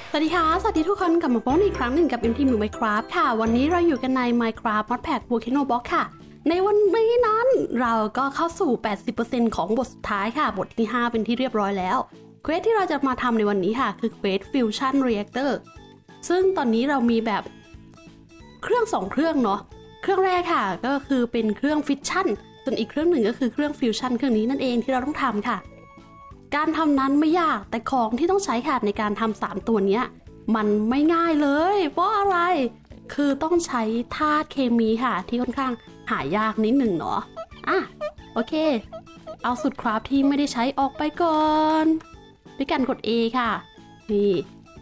สวัสดีค่ะสวัสดีทุกคนกลับมาพบอีกครั้งหนึ่งกับทีมอยู่ Minecraft ค่ะวันนี้เราอยู่กันใน Minecraft Modpack Volcano Block ค่ะในวันนี้นั้นเราก็เข้าสู่ 80% ของบทสุดท้ายค่ะบทที่ 5 เป็นที่เรียบร้อยแล้วเควสที่เราจะมาทำในวันนี้ค่ะคือเควส Fusion Reactor ซึ่งตอนนี้เรามีแบบเครื่อง2เครื่องเนาะเครื่องแรกค่ะก็คือเป็นเครื่อง Fission ส่วนอีกเครื่องหนึ่งก็คือเครื่อง Fusion เครื่องนี้นั่นเองที่เราต้องทำค่ะการทำนั้นไม่ยากแต่ของที่ต้องใช้ค่ะในการทำ3ตัวนี้มันไม่ง่ายเลยเพราะอะไรคือต้องใช้ธาตุเคมีค่ะที่ค่อนข้างหายากนิดหนึ่งเนาะโอเคเอาสูตรคราฟที่ไม่ได้ใช้ออกไปก่อนด้วยการกด A ค่ะนี่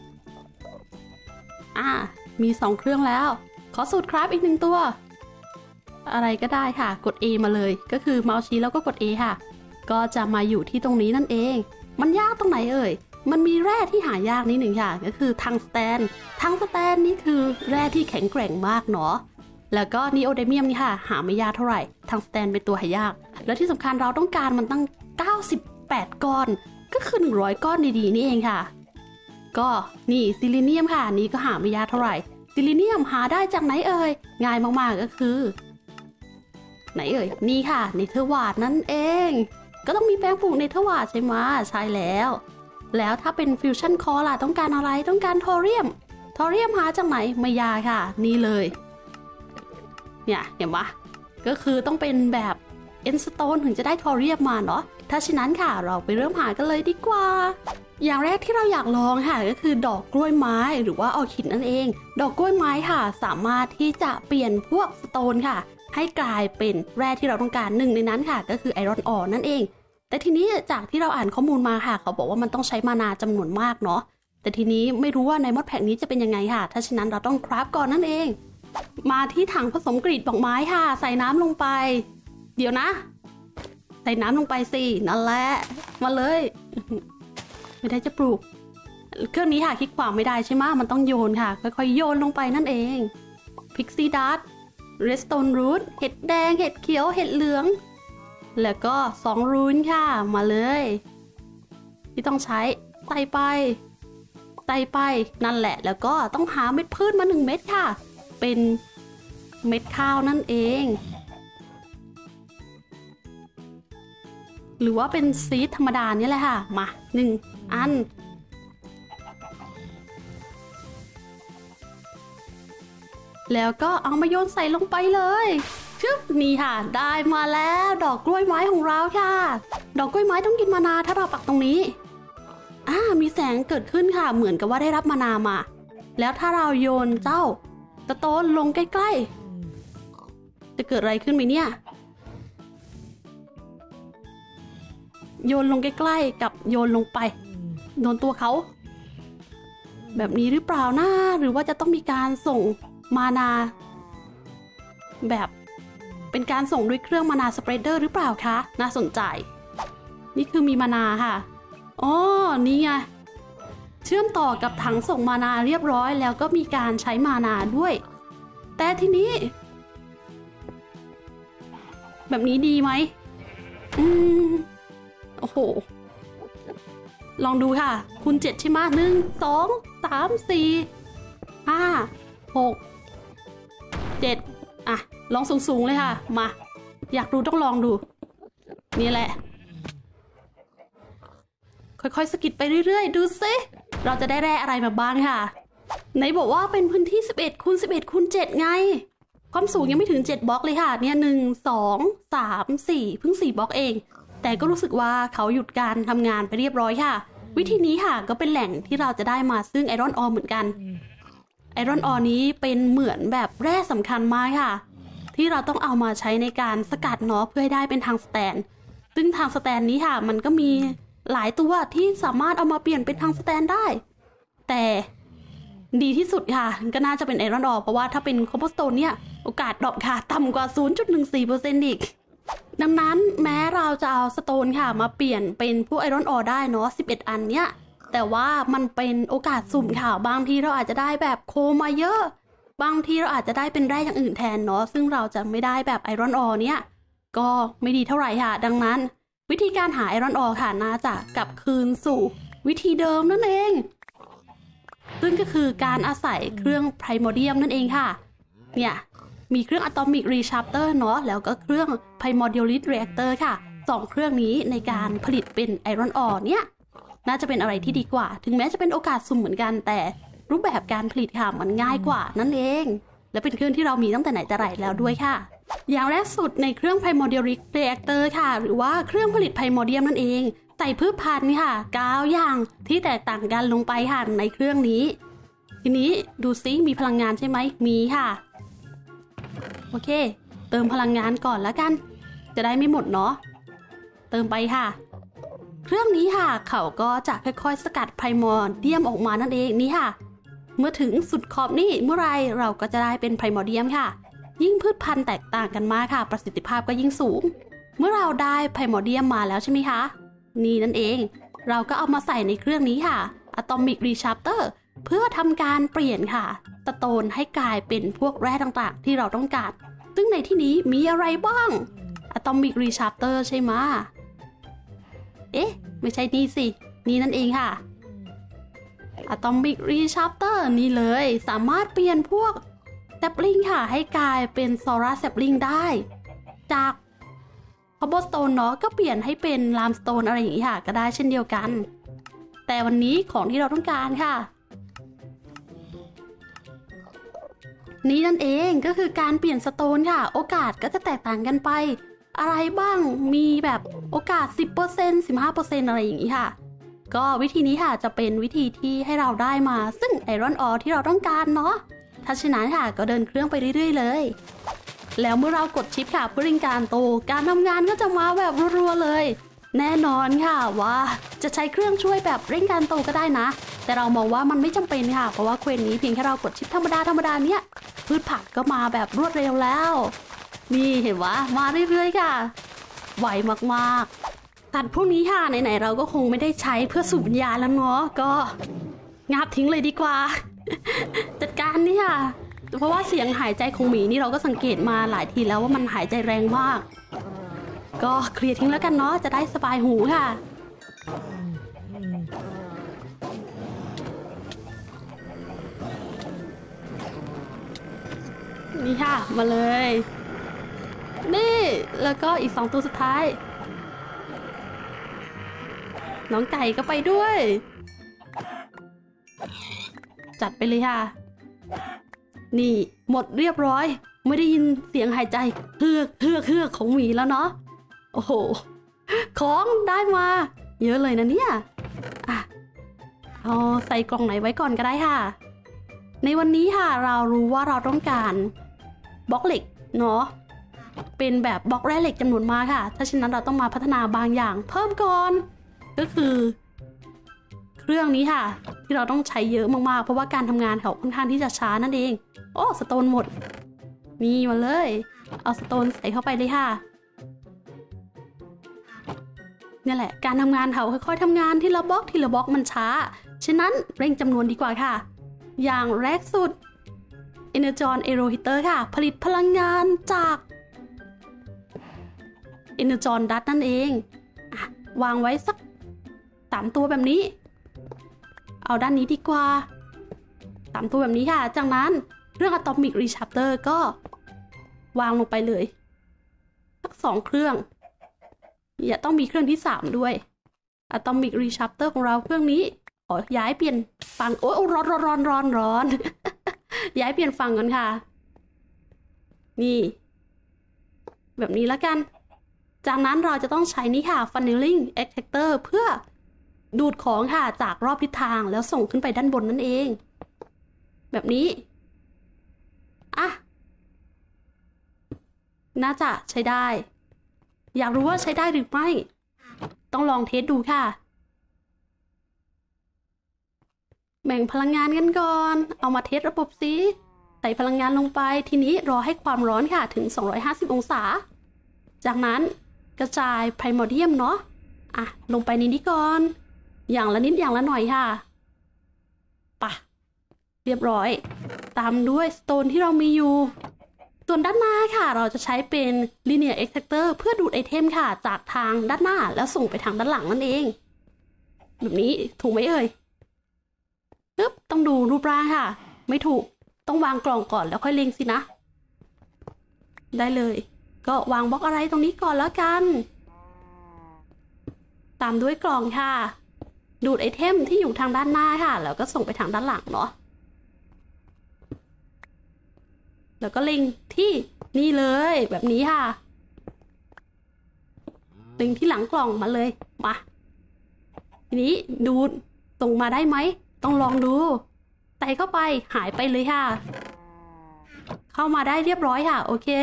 มี2เครื่องแล้วขอสูตรคราฟอีก1ตัวอะไรก็ได้ค่ะกด A มาเลยก็คือเมาส์ชี้แล้วก็กด A ค่ะก็จะมาอยู่ที่ตรงนี้นั่นเองมันยากตรงไหนเอ่ยมันมีแร่ที่หายากนิดหนึ่งค่ะก็คือทังสแตนนี่คือแร่ที่แข็งแกร่งมากเนาะแล้วก็นีโอไดเมียมนี่ค่ะหาไม่ยากเท่าไหร่ทังสแตนเป็นตัวหายากแล้วที่สำคัญเราต้องการมันตั้ง98ก้อนก็คือ100ก้อนดีๆนี่เองค่ะก็นี่ซิลิเนียมค่ะนี่ก็หาไม่ยากเท่าไหร่ซิลิเนียมหาได้จากไหนเอ่ยง่ายมากๆก็คือไหนเอ่ยนี่ค่ะเนเธอร์วาร์ดนั่นเองก็ต้องมีแปลงปลูกเนเธอร์วาร์ดใช่ไหมใช่แล้วถ้าเป็นฟิวชั่นคอร์ล่ะต้องการอะไรต้องการทอเรียมหาจากไหนไม่ยากค่ะนี่เลยเนี่ยเห็นปะก็คือต้องเป็นแบบเอ็นสโตนถึงจะได้ทอเรียมมาเนาะถ้าฉะนั้นค่ะเราไปเริ่มหากันเลยดีกว่าอย่างแรกที่เราอยากลองค่ะก็คือดอกกล้วยไม้หรือว่าออร์คิดนั่นเองดอกกล้วยไม้ค่ะสามารถที่จะเปลี่ยนพวกสโตนค่ะให้กลายเป็นแร่ที่เราต้องการหนึ่งในนั้นค่ะก็คือไอรอนออร์นั่นเองแต่ทีนี้จากที่เราอ่านข้อมูลมาค่ะเขาบอกว่ามันต้องใช้มานาจำนวนมากเนาะแต่ทีนี้ไม่รู้ว่าในมอดแพ็กนี้จะเป็นยังไงค่ะถ้าฉะนั้นเราต้องคราฟก่อนนั่นเองมาที่ถังผสมกรีดดอกไม้ค่ะใส่น้ำลงไปเดี๋ยวนะใส่น้ำลงไปสินั่นแหละมาเลยไม่ได้จะปลูกเครื่องนี้ค่ะคลิกขวาไม่ได้ใช่ไหมมันต้องโยนค่ะค่อยๆโยนลงไปนั่นเองพิกซี่ดัตเรสโตนรูทเห็ดแดงเห็ดเขียวเห็ดเหลืองแล้วก็2รูนค่ะมาเลยที่ต้องใช้ใส่ไปนั่นแหละแล้วก็ต้องหาเม็ดพืชมา1เม็ดค่ะเป็นเม็ดข้าวนั่นเองหรือว่าเป็นซีดธรรมดานี่แหละค่ะมา1อันแล้วก็เอามาโยนใส่ลงไปเลยชึบนี่ค่ะได้มาแล้วดอกกล้วยไม้ของเราค่ะดอกกล้วยไม้ต้องกินมานาถ้าเราปักตรงนี้มีแสงเกิดขึ้นค่ะเหมือนกับว่าได้รับมานามาแล้วถ้าเราโยนเจ้าสโตนลงใกล้ๆจะเกิดอะไรขึ้นไหมเนี่ยโยนลงใกล้ๆกับโยนลงไปโดนตัวเขาแบบนี้หรือเปล่านะหรือว่าจะต้องมีการส่งมานาแบบเป็นการส่งด้วยเครื่องมานาสเปรดเดอร์หรือเปล่าคะน่าสนใจนี่คือมีมานาค่ะนี่ไงเชื่อมต่อกับถังส่งมานาเรียบร้อยแล้วก็มีการใช้มานาด้วยแต่ทีนี้แบบนี้ดีไหมโอ้โหลองดูค่ะคูณ7ใช่ไหม1 2 3 4 5 6 7ลองสูงๆเลยค่ะมาอยากดูต้องลองดูนี่แหละค่อยๆสกิดไปเรื่อยๆดูสิเราจะได้แร่อะไรมาบ้างค่ะไหนบอกว่าเป็นพื้นที่11 คูณ 11 คูณ 7ไงความสูงยังไม่ถึง7บล็อกเลยค่ะเนี่ย1 2 3 4เพิ่ง4บล็อกเองแต่ก็รู้สึกว่าเขาหยุดการทำงานไปเรียบร้อยค่ะวิธีนี้ค่ะก็เป็นแหล่งที่เราจะได้มาซึ่งไอรอนออร์เหมือนกันไอรอนออร์นี้เป็นเหมือนแบบแร่สำคัญมากค่ะที่เราต้องเอามาใช้ในการสกัดเนาะเพื่อให้ได้เป็นทางสแตนซึ่งทางสแตนนี้ค่ะมันก็มีหลายตัวที่สามารถเอามาเปลี่ยนเป็นทางสแตนได้แต่ดีที่สุดค่ะก็น่าจะเป็นไอรอนออร์เพราะว่าถ้าเป็นโคโบสโตนเนี่ยโอกาสดรอปค่ะต่ำกว่า 0.14% อีกดังนั้นแม้เราจะเอาสโตนค่ะมาเปลี่ยนเป็นพวกไอรอนออร์ได้เนาะ11อันเนี้ยแต่ว่ามันเป็นโอกาสสุ่มค่ะบางทีเราอาจจะได้แบบโคมาเยอะบางทีเราอาจจะได้เป็นแร่อย่างอื่นแทนเนาะซึ่งเราจะไม่ได้แบบไอรอนออร์เนี่ยก็ไม่ดีเท่าไหร่ค่ะดังนั้นวิธีการหาไอรอนออร์ค่ะน่าจะกลับคืนสู่วิธีเดิมนั่นเอง ซึ่งซึ่งก็คือการอาศัยเครื่องไพรโมเดียมนั่นเองค่ะเนี่ยมีเครื่องอะตอมิกรีชาร์เตอร์เนาะแล้วก็เครื่องไพรโมเดียลิสเรีแอคเตอร์ค่ะ2เครื่องนี้ในการผลิตเป็นไอรอนออร์เนี่ยน่าจะเป็นอะไรที่ดีกว่าถึงแม้จะเป็นโอกาสสุ่มเหมือนกันแต่รูปแบบการผลิตค่ะมันง่ายกว่านั่นเองและเป็นเครื่องที่เรามีตั้งแต่ไหนแต่ไรแล้วด้วยค่ะอย่างแรกสุดในเครื่องไพรโมเดียลิสเรีแอคเตอร์ค่ะหรือว่าเครื่องผลิตไพรโมเดียมนั่นเองใส่พืชพันธุ์ค่ะ9อย่างที่แตกต่างกันลงไปค่ะในเครื่องนี้ทีนี้ดูซิมีพลังงานใช่ไหมมีค่ะโอเคเติมพลังงานก่อนแล้วกันจะได้ไม่หมดเนาะเติมไปค่ะเครื่องนี้ค่ะเขาก็จะค่อยๆสกัดไพรโมเดียมออกมานั่นเองนี่ค่ะเมื่อถึงสุดขอบนี่เมื่อไรเราก็จะได้เป็นไพรโมเดียมค่ะยิ่งพืชพันธุ์แตกต่างกันมากค่ะประสิทธิภาพก็ยิ่งสูงเมื่อเราได้ไพรโมเดียมมาแล้วใช่ไหมคะนี่นั่นเองเราก็เอามาใส่ในเครื่องนี้ค่ะ Atomic Recharter เพื่อทำการเปลี่ยนค่ะสโตนให้กลายเป็นพวกแร่ต่างๆที่เราต้องการซึ่งในที่นี้มีอะไรบ้าง Atomic Recharter ใช่ไหมเอ๊ะไม่ใช่นี่สินี่นั่นเองค่ะ Atomic Recharter นี่เลยสามารถเปลี่ยนพวกแซปลิงค่ะให้กลายเป็นโซลาร์แซปลิงได้จากคอบเบอร์สโตนเนาะก็เปลี่ยนให้เป็นลามสโตนอะไรอย่างนี้ค่ะก็ได้เช่นเดียวกันแต่วันนี้ของที่เราต้องการค่ะนี่นั่นเองก็คือการเปลี่ยนสโตนค่ะโอกาสก็จะแตกต่างกันไปอะไรบ้างมีแบบโอกาส 10% 15% อะไรอย่างนี้ค่ะก็วิธีนี้ค่ะจะเป็นวิธีที่ให้เราได้มาซึ่งไอรอนออร์ที่เราต้องการเนาะถ้าฉะนั้นค่ะก็เดินเครื่องไปเรื่อยๆเลยแล้วเมื่อเรากดชิปค่ะเพื่อเร่งการโตการทำงานก็จะมาแบบรัวๆเลยแน่นอนค่ะว่าจะใช้เครื่องช่วยแบบเร่งการโตก็ได้นะแต่เรามองว่ามันไม่จำเป็นค่ะเพราะว่าเควสนี้เพียงแค่เรากดชิปธรรมดาเนี้ยพืชผักก็มาแบบรวดเร็วแล้วนี่เห็นว่ามาเรื่อยๆค่ะไวมากๆตัดพวกนี้ค่ะไหนๆเราก็คงไม่ได้ใช้เพื่อสูบวิญญาณแล้วเนาะก็งาบทิ้งเลยดีกว่า จัดการนี่ค่ะเพราะว่าเสียงหายใจของหมีนี่เราก็สังเกตมาหลายทีแล้วว่ามันหายใจแรงมากก็เคลียร์ทิ้งแล้วกันเนาะจะได้สบายหูค่ะนี่ค่ะมาเลยนี่แล้วก็อีก2ตัวสุดท้ายน้องไก่ก็ไปด้วยจัดไปเลยค่ะนี่หมดเรียบร้อยไม่ได้ยินเสียงหายใจเฮือกของหมีแล้วเนาะโอ้โหของได้มาเยอะเลยนะเนี่ยอ่ะเอาใส่กล่องไหนไว้ก่อนก็ได้ค่ะในวันนี้ค่ะเรารู้ว่าเราต้องการบล็อกเหล็กเนาะเป็นแบบบล็อกแร่เหล็กจำนวนมากค่ะถ้าเช่นนั้นเราต้องมาพัฒนาบางอย่างเพิ่มก่อนก็คือเครื่องนี้ค่ะที่เราต้องใช้เยอะมากๆเพราะว่าการทำงานเขาค่อนข้างที่จะช้านั่นเองโอ้สโตนหมดมีมาเลยเอาสโตนใส่เข้าไปเลยค่ะนี่แหละการทำงานเขาค่อยๆทำงานทีละบล็อกมันช้าฉะนั้นเร่งจำนวนดีกว่าค่ะอย่างแรกสุด Energon Aerohitter ค่ะผลิตพลังงานจาก Energon Dust นั่นเองวางไว้สัก3ตัวแบบนี้เอาด้านนี้ดีกว่า3ตัวแบบนี้ค่ะจากนั้นเครื่อง Atomic Recharter ก็วางลงไปเลยสัก2เครื่องอย่าต้องมีเครื่องที่3ด้วย Atomic Recharter ของเราเครื่องนี้ขอย้ายเปลี่ยนฝั่งโอ้ร้อน ย้ายเปลี่ยนฝั่งกันค่ะนี่แบบนี้แล้วกันจากนั้นเราจะต้องใช้นี่ค่ะ Funneling Extractor เพื่อดูดของค่ะจากรอบทิศทางแล้วส่งขึ้นไปด้านบนนั่นเองแบบนี้อ่ะน่าจะใช้ได้อยากรู้ว่าใช้ได้หรือไม่ต้องลองเทสดูค่ะแบ่งพลังงานกันก่อนเอามาเทสระบบสิใส่พลังงานลงไปทีนี้รอให้ความร้อนค่ะถึง250องศาจากนั้นกระจายไพรโมเดียมเนาะอ่ะลงไปในนี้ก่อนอย่างละนิดอย่างละหน่อยค่ะปะเรียบร้อยตามด้วยสโตนที่เรามีอยู่ส่วนด้านหน้าค่ะเราจะใช้เป็น Linear Extractor เพื่อดูดไอเทมค่ะจากทางด้านหน้าแล้วส่งไปทางด้านหลังนั่นเองแบบนี้ถูกไหมเอ่ยปึ๊บต้องดูรูปร่างค่ะไม่ถูกต้องวางกล่องก่อนแล้วค่อยเล็งสินะได้เลยก็วางบล็อกอะไรตรงนี้ก่อนแล้วกันตามด้วยกล่องค่ะดูดไอเทมที่อยู่ทางด้านหน้าค่ะแล้วก็ส่งไปทางด้านหลังเนาะแล้วก็เล็งที่นี่เลยแบบนี้ค่ะเล็งที่หลังกล่องมาเลยมาทีนี้ดูดส่งมาได้ไหมต้องลองดูใส่เข้าไปหายไปเลยค่ะเข้ามาได้เรียบร้อยค่ะโอเค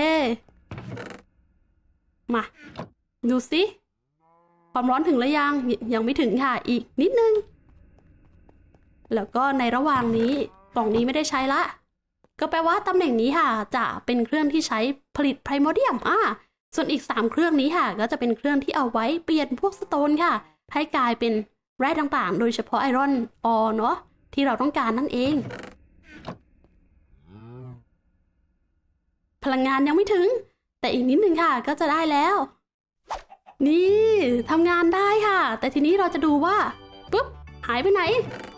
มาดูสิความร้อนถึงหรือยังไม่ถึงค่ะอีกนิดนึงแล้วก็ในระหว่างนี้กล่องนี้ไม่ได้ใช้ละก็แปลว่าตำแหน่งนี้ค่ะจะเป็นเครื่องที่ใช้ผลิตไพรโมเดียมส่วนอีก3เครื่องนี้ค่ะก็จะเป็นเครื่องที่เอาไว้เปลี่ยนพวกสโตนค่ะให้กลายเป็นแร่ต่างๆโดยเฉพาะไอรอนออเนาะที่เราต้องการนั่นเองพลังงานยังไม่ถึงแต่อีกนิดนึงค่ะก็จะได้แล้วนี่ทำงานได้ค่ะแต่ทีนี้เราจะดูว่าปุ๊บหายไปไหน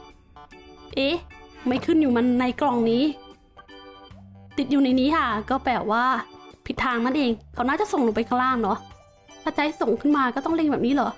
ไม่ขึ้นอยู่มันในกล่องนี้ติดอยู่ในนี้ค่ะก็แปลว่าผิดทางนั่นเองเขาน่าจะส่งลงไปข้างล่างเนาะถ้าจะให้ส่งขึ้นมาก็ต้องเล็งแบบนี้เหรอ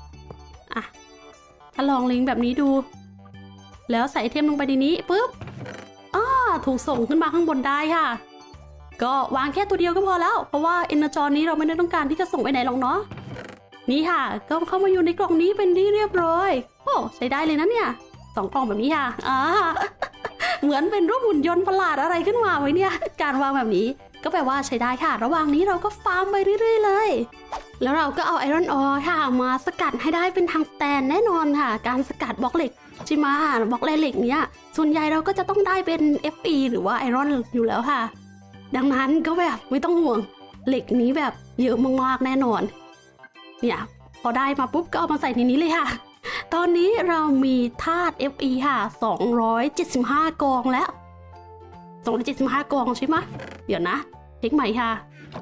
ถ้าลองเล็งแบบนี้ดูแล้วใส่ไอเทมลงไปในนี้ปุ๊บถูกส่งขึ้นมาข้างบนได้ค่ะก็วางแค่ตัวเดียวก็พอแล้วเพราะว่าเอเนอร์จอนี้เราไม่ได้ต้องการที่จะส่งไปไหนหรอกเนาะนี่ค่ะก็เข้ามาอยู่ในกล่องนี้เป็นที่เรียบร้อยโอ้ใช้ได้เลยนะเนี่ย2กล่องแบบนี้ค่ะเหมือนเป็นรูปหุ่นยนต์ประหลาดอะไรขึ้นมาไว้เนี่ยการวางแบบนี้ก็แปลว่าใช้ได้ค่ะระหว่างนี้เราก็ฟาร์มไปเรื่อยๆเลยแล้วเราก็เอาไอรอนออร์ค่ะมาสกัดให้ได้เป็นทางสแตนแน่นอนค่ะการสกัดบล็อกเหล็กใช่ไหมบล็อกแร่เหล็กเนี้ยส่วนใหญ่เราก็จะต้องได้เป็น Fe หรือว่าไอรอนอยู่แล้วค่ะดังนั้นก็แบบไม่ต้องห่วงเหล็กนี้แบบเยอะมากๆแน่นอนเนี่ยพอได้มาปุ๊บก็เอามาใส่ในนี้เลยค่ะตอนนี้เรามีธาตุ Fe ค่ะ275กองแล้ว275กองใช่ไหมเดี๋ยวนะเช็คใหม่ค่ะ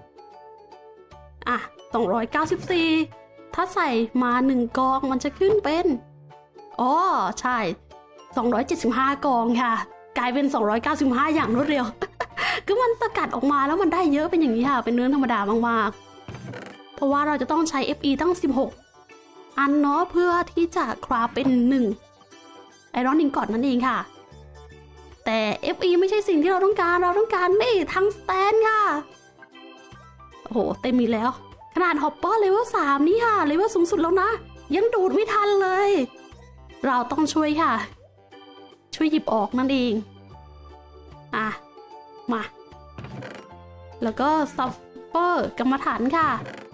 294ถ้าใส่มา1กองมันจะขึ้นเป็นใช่275กองค่ะกลายเป็น295อย่างรวดเร็ว ก็มันสกัดออกมาแล้วมันได้เยอะเป็นอย่างนี้ค่ะเป็นเนื้อธรรมดามากๆเพราะว่าเราจะต้องใช้ Fe ตั้ง16อันเนาะเพื่อที่จะคราฟเป็น1ไอรอนนิงกอตนั่นเองค่ะแต่ Fe ไม่ใช่สิ่งที่เราต้องการนี่ทั้งสแตนค่ะโอ้โหเต็มอีกแล้วขนาดฮอปเปอร์เลเวล3นี่ค่ะเลเวลสูงสุดแล้วนะยังดูดไม่ทันเลยเราต้องช่วยค่ะช่วยหยิบออกนั่นเองมาแล้วก็ซัฟเฟอร์กรรมฐานค่ะ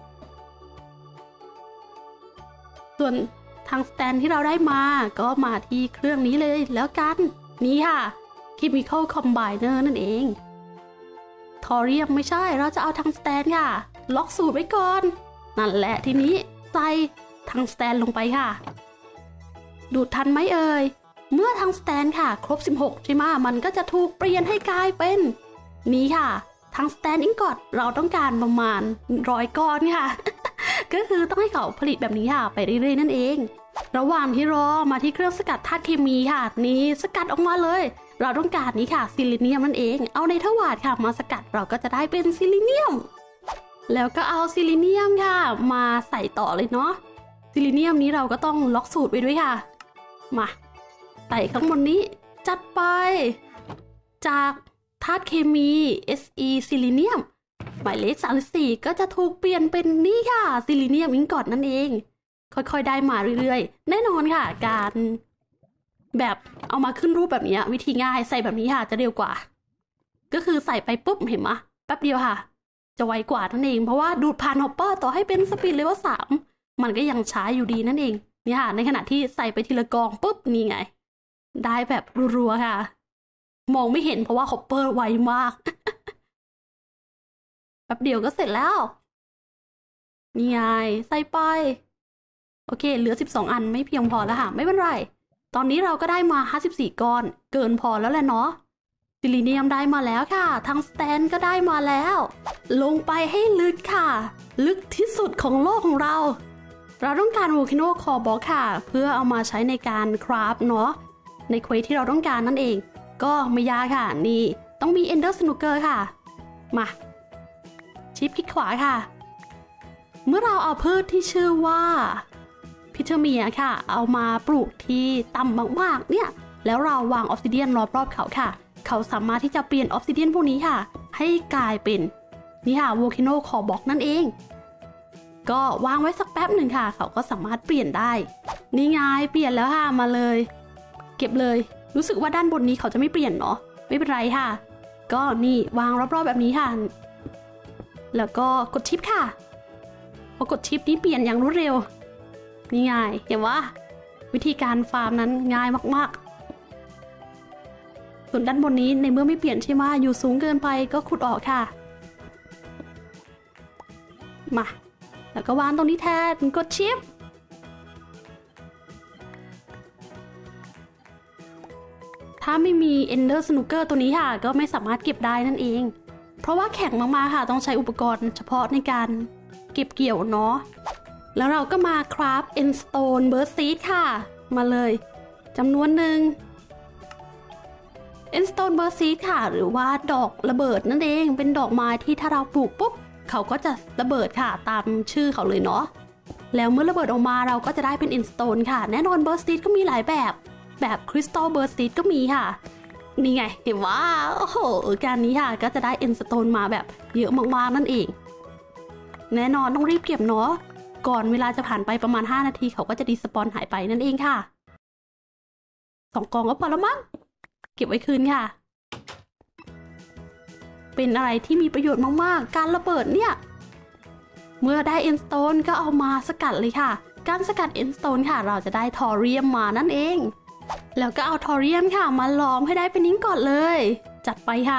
ส่วนทางสแตนที่เราได้มาก็มาที่เครื่องนี้เลยแล้วกันนี่ค่ะ Chemical Combiner นั่นเองทอเรียมไม่ใช่เราจะเอาทางสแตนค่ะล็อกสูตรไว้ก่อนนั่นแหละทีนี้ใส่ทางสแตนลงไปค่ะดูดทันไหมเอ่ยเมื่อทางสแตนค่ะครบ16ใช่ไหมมันก็จะถูกเปลี่ยนให้กลายเป็นนี้ค่ะทางสแตนอิงกอตเราต้องการประมาณ100ก้อนค่ะ ก็คือต้องให้เขาผลิตแบบนี้ค่ะไปเรื่อยๆนั่นเองระหว่างที่รอมาที่เครื่องสกัดธาตุเคมีค่ะนี่สกัดออกมาเลยเราต้องการนี้ค่ะซิลิเนียมนั่นเองเอาในทวารค่ะมาสกัดเราก็จะได้เป็นซิลิเนียมแล้วก็เอาซิลิเนียมค่ะมาใส่ต่อเลยเนาะซิลิเนียมนี้เราก็ต้องล็อกสูตรไว้ด้วยค่ะมาใส่ข้างบนนี้จัดไปจากธาตุเคมี Se ซิลิเนียมหมายเลข34ก็จะถูกเปลี่ยนเป็นนี่ค่ะซิลิเนียมอิงกอตนั่นเองค่อยๆได้มาเรื่อยๆแน่นอนค่ะการแบบเอามาขึ้นรูปแบบนี้วิธีง่ายใส่แบบนี้ค่ะจะเร็วกว่าก็คือใส่ไปปุ๊บเห็นไหมแป๊บเดียวค่ะจะไวกว่านั่นเองเพราะว่าดูดผ่านฮอปเปอร์ต่อให้เป็นสปีดเลเวล3มันก็ยังช้าอยู่ดีนั่นเองนี่ค่ะในขณะที่ใส่ไปทีละกองปุ๊บนี่ไงได้แบบรัวๆค่ะมองไม่เห็นเพราะว่าฮอปเปอร์ไวมาก แป๊บเดียวก็เสร็จแล้วนี่ไงใส่ไปโอเคเหลือ12อันไม่เพียงพอแล้วค่ะไม่เป็นไรตอนนี้เราก็ได้มา54ก้อนเกินพอแล้วแหละเนาะซิลิเนียมได้มาแล้วค่ะทางสแตนก็ได้มาแล้วลงไปให้ลึกค่ะลึกที่สุดของโลกของเราต้องการโวลคาโนคอร์บล็อกค่ะเพื่อเอามาใช้ในการคราฟเนาะในเควสที่เราต้องการนั่นเองก็ไม่ยากค่ะนี่ต้องมี Ender Snooker ค่ะมาชิปคลิกขวาค่ะเมื่อเราเอาพืชที่ชื่อว่าพิเทเมียค่ะเอามาปลูกที่ต่ำมากๆเนี่ยแล้วเราวางออฟซิเดียนรอบๆเขาค่ะเขาสามารถที่จะเปลี่ยนออฟซิเดียนพวกนี้ค่ะให้กลายเป็นนี่ค่ะ Volcano Core Block นั่นเองก็วางไว้สักแป๊บหนึ่งค่ะเขาก็สามารถเปลี่ยนได้นี่ไงเปลี่ยนแล้วค่ะมาเลยเก็บเลยรู้สึกว่าด้านบนนี้เขาจะไม่เปลี่ยนเนาะไม่เป็นไรค่ะก็นี่วางรอบๆแบบนี้ค่ะแล้วก็กดชิปค่ะพอกดชิปนี้เปลี่ยนอย่างรวดเร็วนี่ไงเห็นว่าวิธีการฟาร์มนั้นง่ายมากๆส่วนด้านบนนี้ในเมื่อไม่เปลี่ยนใช่ไหมอยู่สูงเกินไปก็ขุดออกค่ะมาแล้วก็วางตรงนี้แทนกดชิปถ้าไม่มี Ender Snooker ตัวนี้ค่ะก็ไม่สามารถเก็บได้นั่นเองเพราะว่าแข็งมากๆค่ะต้องใช้อุปกรณ์เฉพาะในการเก็บเกี่ยวเนาะแล้วเราก็มาคราฟ Endstone Burst Seed ค่ะมาเลยจำนวนหนึ่ง Endstone Burst Seed ค่ะหรือว่าดอกระเบิดนั่นเองเป็นดอกไม้ที่ถ้าเราปลูกปุ๊บเขาก็จะระเบิดค่ะตามชื่อเขาเลยเนาะแล้วเมื่อระเบิดออกมาเราก็จะได้เป็น Endstone ค่ะแน่นอน Burst Seed ก็มีหลายแบบCrystal Burst Seed ก็มีค่ะนี่ไงเห็นว่าโอ้โหการนี้ค่ะก็จะได้ Endstone มาแบบเยอะมากๆนั่นเองแน่นอนต้องรีบเก็บเนาะก่อนเวลาจะผ่านไปประมาณ5นาทีเขาก็จะดีสปอนหายไปนั่นเองค่ะ2กองก็พอแล้วมั้งเก็บไว้คืนค่ะเป็นอะไรที่มีประโยชน์มากๆการระเบิดเนี่ยเมื่อได้ Endstone ก็เอามาสกัดเลยค่ะการสกัด Endstone ค่ะเราจะได้ทอเรียมมานั่นเองแล้วก็เอาทอเรียมค่ะมาล้อมให้ได้เป็นนิ้งก่อนเลยจัดไปค่ะ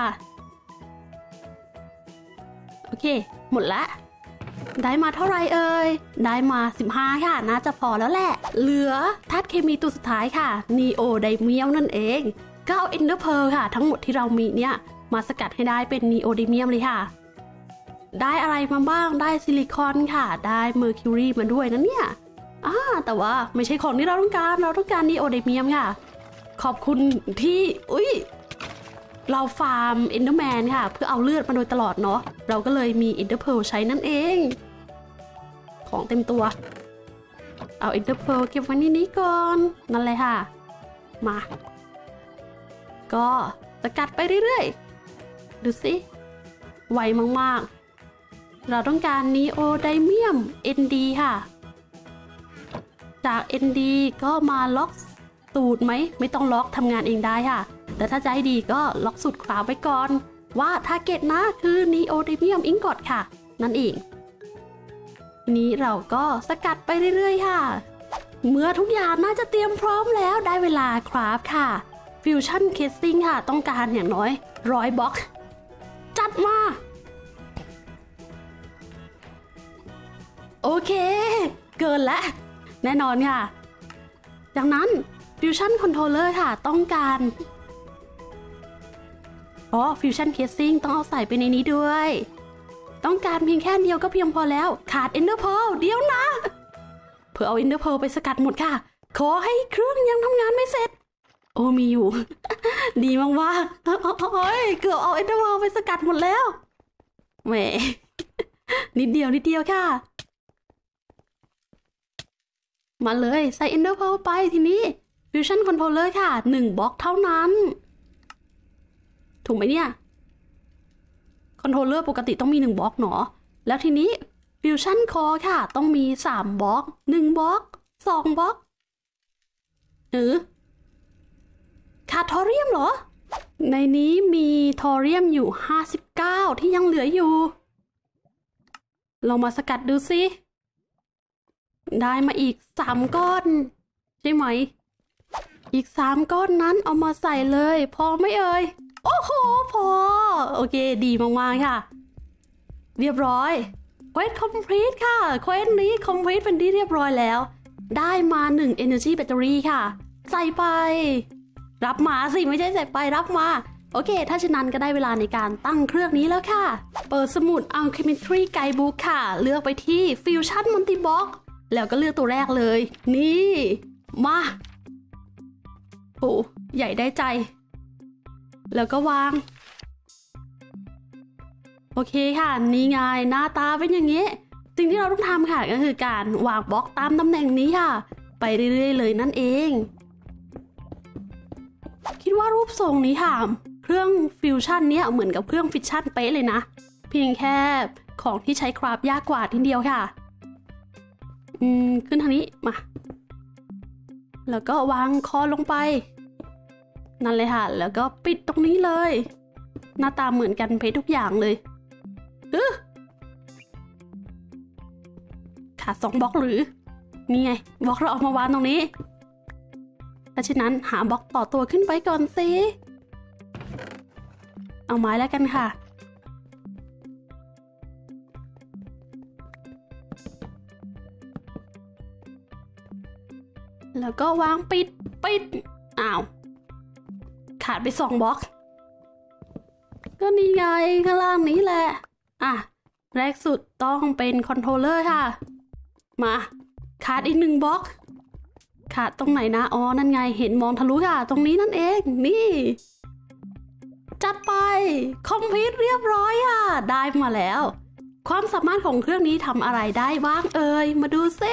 โอเคหมดละได้มาเท่าไรเอ่ยได้มา15ค่ะน่าจะพอแล้วแหละเหลือธาตุเคมีตัวสุดท้ายค่ะนีโอไดเมียมนั่นเองก็เอา Ender Pearl ค่ะทั้งหมดที่เรามีเนี่ยมาสกัดให้ได้เป็นนีโอไดเมียมเลยค่ะได้อะไรมาบ้างได้ซิลิคอนค่ะได้เมอร์คิวรีมาด้วยนะเนี่ยแต่ว่าไม่ใช่ของที่เราต้องการนีโอไดเมียมค่ะขอบคุณที่เราฟาร์มเอนเดอร์แมนค่ะเพื่อเอาเลือดมาโดยตลอดเนาะเราก็เลยมีเอนเดอร์เพร์ลใช้นั่นเองของเต็มตัวเอาเอนเดอร์เพร์ลเก็บไว้ในนี้ก่อนนั่นเลยค่ะมาก็สกัดไปเรื่อยๆดูสิไวมากๆเราต้องการนีโอไดเมียม ND ค่ะจาก ND ก็มาล็อกสูตรไหมไม่ต้องล็อกทำงานเองได้ค่ะแต่ถ้าจะให้ดีก็ล็อกสูตรคราวไว้ก่อนว่าทาร์เก็ตนะคือนีโอไดเมียมอิงกอตค่ะนั่นเองทีนี้เราก็สกัดไปเรื่อยๆค่ะเมื่อทุกอย่างน่าจะเตรียมพร้อมแล้วได้เวลาคราฟค่ะฟิวชั่นเคสซิ่งค่ะต้องการอย่างน้อย100 บล็อกจัดมาโอเคเกินแล้วแน่นอนค่ะจากนั้นฟิวชั่นคอนโทรลเลอร์ค่ะต้องการฟิวชั่นเคสซิ่งต้องเอาใส่ไปในนี้ด้วยต้องการเพียงแค่เดียวก็เพียงพอแล้วขาด Ender Pearl เดี๋ยวนะเพื่อเอา Ender Pearl ไปสกัดหมดค่ะขอให้เครื่องยังทำงานไม่เสร็จโอ้มีอยู่ ดีมากๆโอ้ยเกือบเอา Ender Pearl ไปสกัดหมดแล้วแหม นิดเดียวค่ะมาเลยใส่ Ender Pearl ไปทีนี้ Fusion Controller ค่ะ1 บล็อกเท่านั้นถูกไหมเนี่ยคอนโทรลเลอร์ปกติต้องมี1 บล็อกเนาะแล้วทีนี้ Fusion Core ค่ะต้องมี3 บล็อก1 บล็อก2 บล็อกขาดทอเรียมเหรอในนี้มีทอเรียมอยู่59ที่ยังเหลืออยู่ลองมาสกัดดูสิได้มาอีก3 ก้อนใช่ไหมอีก3 ก้อนนั้นเอามาใส่เลยพอไม่เอ่ยโอ้โหพอโอเคดีมากๆค่ะเรียบร้อยเควสคอมพลีทค่ะเควสนี้คอมพลีทเป็นที่เรียบร้อยแล้วได้มา1 Energy Battery ค่ะใส่ไปรับมาสิไม่ใช่ใส่ไปรับมาโอเคถ้าฉะนั้นก็ได้เวลาในการตั้งเครื่องนี้แล้วค่ะเปิดสมุด Alchemy Guidebook ค่ะเลือกไปที่ Fusion Multi-Block แล้วก็เลือกตัวแรกเลยนี่มาโอ้ใหญ่ได้ใจแล้วก็วางโอเคค่ะนี่ไงหน้าตาเป็นอย่างนี้สิ่งที่เราต้องทำค่ะก็คือการวางบล็อกตามตำแหน่งนี้ค่ะไปเรื่อยๆเลยนั่นเองคิดว่ารูปทรงนี้ค่ะเครื่องฟิวชั่นเนี่ยเหมือนกับเครื่องฟิชชั่นเป๊ะเลยนะเพียงแค่ของที่ใช้คราฟยากกว่าทีเดียวค่ะขึ้นทางนี้มาแล้วก็วางคอลงไปนั่นเลยค่ะแล้วก็ปิดตรงนี้เลยหน้าตาเหมือนกันเป๊ะทุกอย่างเลยขาด2บล็อกหรือนี่ไงบล็อกเราเอามาวางตรงนี้ถ้าเช่นนั้นหาบล็อกต่อตัวขึ้นไปก่อนสิเอาไม้แล้วกันค่ะแล้วก็วางปิดอ้าวขาดไป2บล็อกก็นี่ไงข้างล่างนี้แหละแรกสุดต้องเป็นคอนโทรลเลอร์ค่ะมาขาดอีก1บล็อกขาดตรงไหนนะอ๋อนั่นไงเห็นมองทะลุค่ะตรงนี้นั่นเองนี่จัดไปคอมพลีทเรียบร้อยค่ะได้มาแล้วความสามารถของเครื่องนี้ทำอะไรได้บ้างมาดูซิ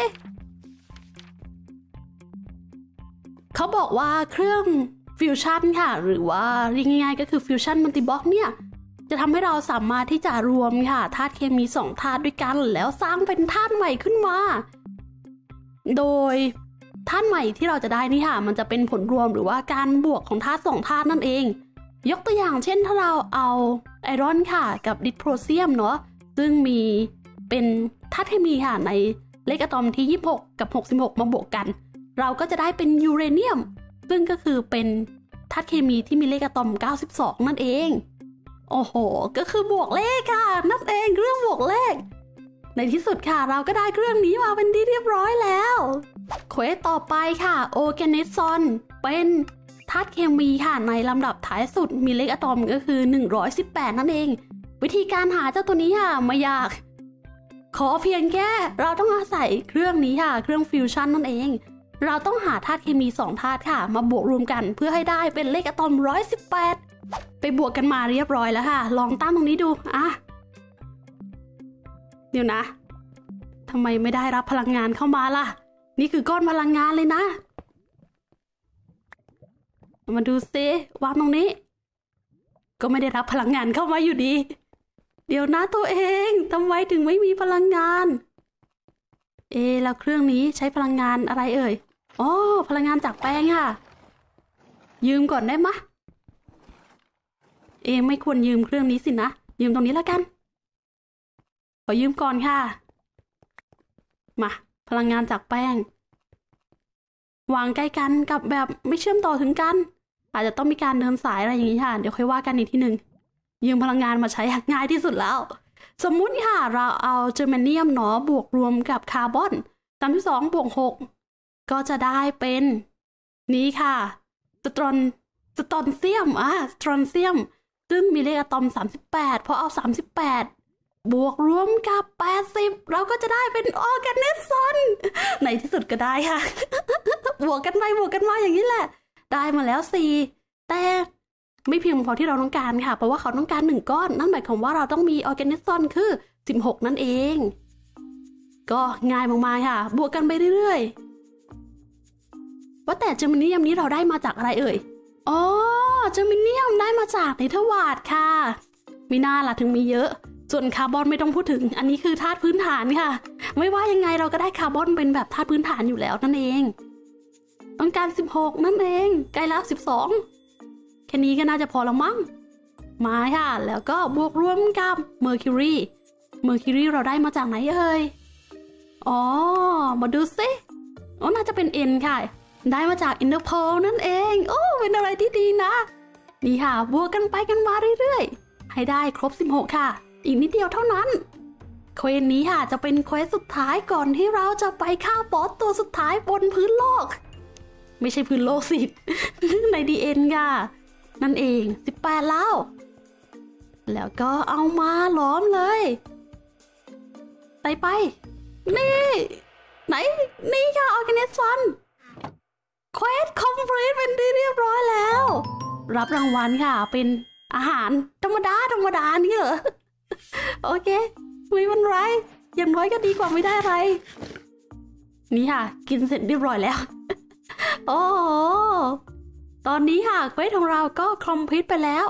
เขาบอกว่าเครื่องฟิวชั่นค่ะหรือว่าเรียกง่ายๆก็คือฟิวชั่นมัลติบล็อกเนี่ยจะทำให้เราสามารถที่จะรวมค่ะธาตุเคมี2ธาตุด้วยกันแล้วสร้างเป็นธาตุใหม่ขึ้นมาโดยธาตุใหม่ที่เราจะได้นี่ค่ะมันจะเป็นผลรวมหรือว่าการบวกของธาตุ2ธาตุนั่นเองยกตัวอย่างเช่นถ้าเราเอาไอรอนค่ะกับดิสโพรเซียมเนาะซึ่งมีเป็นธาตุเคมีค่ะในเลขอะตอมที่26กับ66มาบวกกันเราก็จะได้เป็นยูเรเนียมซึ่งก็คือเป็นธาตุเคมีที่มีเลขอะตอม92นั่นเองโอ้โหก็คือบวกเลขค่ะนั่นเองเรื่องบวกเลขในที่สุดค่ะเราก็ได้เครื่องนี้มาเป็นที่เรียบร้อยแล้วเควสต่อไปค่ะโอแกเนซอนเป็นธาตุเคมีค่ะในลำดับท้ายสุดมีเลขอะตอมก็คือ118นั่นเองวิธีการหาเจ้าตัวนี้ค่ะไม่ยากขอเพียงแค่เราต้องอาศัยเครื่องนี้ค่ะเครื่องฟิวชั่นนั่นเองเราต้องหาธาตุเคมี2ธาตุค่ะมาบวกรวมกันเพื่อให้ได้เป็นเลขอะตอม118ไปบวกกันมาเรียบร้อยแล้วค่ะลองตั้งตรงนี้ดูเดี๋ยวนะทำไมไม่ได้รับพลังงานเข้ามาล่ะนี่คือก้อนพลังงานเลยนะมาดูซิวางตรงนี้ก็ไม่ได้รับพลังงานเข้ามาอยู่ดีเดี๋ยวนะตัวเองทำไมถึงไม่มีพลังงานแล้วเครื่องนี้ใช้พลังงานอะไรอ๋อพลังงานจากแป้งค่ะยืมก่อนได้มะไม่ควรยืมเครื่องนี้สินะยืมตรงนี้แล้วกันขอยืมก่อนค่ะมาพลังงานจากแป้งวางใกล้กันกับแบบไม่เชื่อมต่อถึงกันอาจจะต้องมีการเดินสายอะไรอย่างนี้ค่ะเดี๋ยวค่อยว่ากันอีกทีหนึ่งยืมพลังงานมาใช้ง่ายที่สุดแล้วสมมุติค่ะเราเอาเจอร์แมเนียมเนาะบวกรวมกับคาร์บอน32บวก6ก็จะได้เป็นนี้ค่ะสตรอนเซียมสตรอนเซียมซึ่งมีเลขอะตอม38พอเอา38บวกรวมกับ80เราก็จะได้เป็นออร์แกเนซอนในที่สุดก็ได้ค่ะ บวกกันไปบวกกันมาอย่างนี้แหละได้มาแล้ว4แต่ไม่เพียงพอที่เราต้องการค่ะเพราะว่าเขาต้องการ1ก้อนนั่นหมายความว่าเราต้องมีออร์แกเนซอนคือ16นั่นเองก็ง่ายมากๆค่ะบวกกันไปเรื่อยๆว่าแต่เจอร์มาเนียมนี้เราได้มาจากอะไรอ๋อเจอร์มาเนียมได้มาจากเนเธอร์วาร์ดค่ะมีหน้าล่ะถึงมีเยอะส่วนคาร์บอนไม่ต้องพูดถึงอันนี้คือธาตุพื้นฐานค่ะไม่ว่ายังไงเราก็ได้คาร์บอนเป็นแบบธาตุพื้นฐานอยู่แล้วนั่นเองต้องการ16นั่นเองใกล้แล้ว12แค่นี้ก็น่าจะพอแล้วมั้งมาค่ะแล้วก็บวกรวมกับเมอร์คิวรีเราได้มาจากไหนอ๋อมาดูสิน่าจะเป็น N ค่ะได้มาจากอินเตอร์โพลนั่นเองโอ้เป็นอะไรที่ดีนะนี่ค่ะบวกกันไปกันมาเรื่อยๆให้ได้ครบ16ค่ะอีกนิดเดียวเท่านั้นเควสนี้ค่ะจะเป็นเควสสุดท้ายก่อนที่เราจะไปฆ่าบอสตัวสุดท้ายบนพื้นโลกไม่ใช่พื้นโลกสิ ใน DN ค่ะนั่นเอง18แล้วก็เอามาล้อมเลยไปนี่ไหนนี่ค่ะออร์แกเนซอนเควสคอมพลีทเป็นที่เรียบร้อยแล้ว รับรางวัลค่ะเป็นอาหารธรรมดานี่เหรอ โอเคไม่เป็นไรอย่างน้อยก็ดีกว่าไม่ได้อะไรนี่ค่ะกินเสร็จเรียบร้อยแล้ว โอ้โหตอนนี้ค่ะเควสของเราก็คอมพลีทไปแล้ว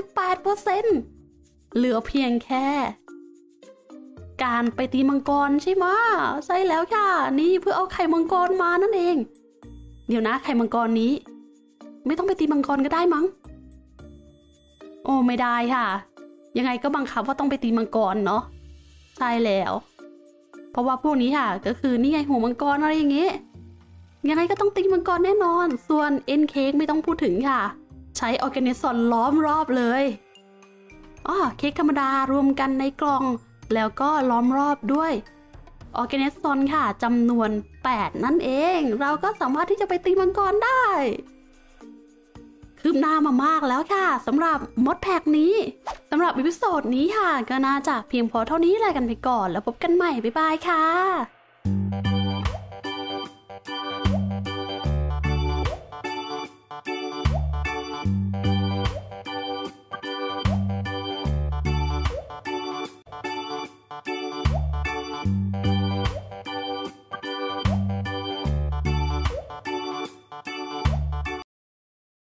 88% เหลือเพียงแค่การไปตีมังกรใช่ไหมใช่แล้วค่ะนี่เพื่อเอาไข่มังกรมานั่นเองเดี๋ยวนะไข่มังกรนี้ไม่ต้องไปตีมังกรก็ได้มั้งโอ้ไม่ได้ค่ะยังไงก็บังคับว่าต้องไปตีมังกรเนาะใช่แล้วเพราะว่าพวกนี้ค่ะก็คือนี่ไงหัวมังกรอะไรอย่างเงี้ยยังไงก็ต้องตีมังกรแน่นอนส่วนเอ็นเค้กไม่ต้องพูดถึงค่ะใช้ออร์แกนิซอนล้อมรอบเลยเค้กธรรมดารวมกันในกล่องแล้วก็ล้อมรอบด้วยออร์แกนิซอนค่ะจำนวน8นั่นเองเราก็สามารถที่จะไปตีมังกรได้คืบหน้ามามากแล้วค่ะสำหรับมดแพ็กนี้สำหรับอีพิโซดนี้ค่ะก็น่าจะเพียงพอเท่านี้แหละกันไปก่อนแล้วพบกันใหม่บ๊ายบายค่ะ